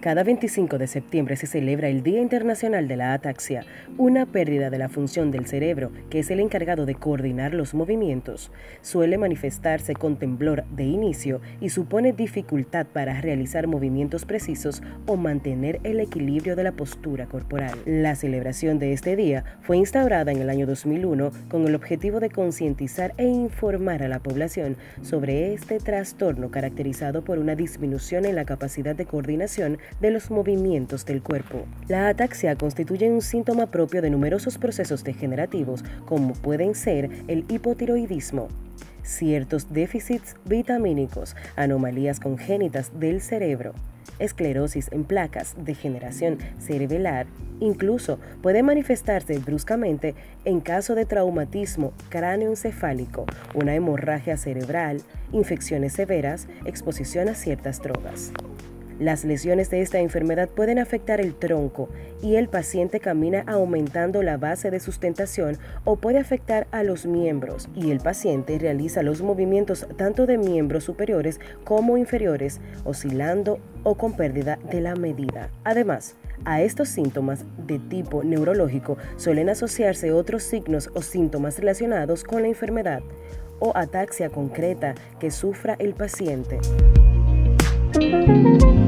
Cada 25 de septiembre se celebra el Día Internacional de la Ataxia, una pérdida de la función del cerebro que es el encargado de coordinar los movimientos. Suele manifestarse con temblor de inicio y supone dificultad para realizar movimientos precisos o mantener el equilibrio de la postura corporal. La celebración de este día fue instaurada en el año 2001 con el objetivo de concientizar e informar a la población sobre este trastorno caracterizado por una disminución en la capacidad de coordinación de los movimientos del cuerpo. La ataxia constituye un síntoma propio de numerosos procesos degenerativos, como pueden ser el hipotiroidismo, ciertos déficits vitamínicos, anomalías congénitas del cerebro, esclerosis en placas, degeneración cerebelar. Incluso puede manifestarse bruscamente en caso de traumatismo cráneoencefálico, una hemorragia cerebral, infecciones severas, exposición a ciertas drogas. Las lesiones de esta enfermedad pueden afectar el tronco y el paciente camina aumentando la base de sustentación, o puede afectar a los miembros y el paciente realiza los movimientos tanto de miembros superiores como inferiores, oscilando o con pérdida de la medida. Además, a estos síntomas de tipo neurológico suelen asociarse otros signos o síntomas relacionados con la enfermedad o ataxia concreta que sufra el paciente.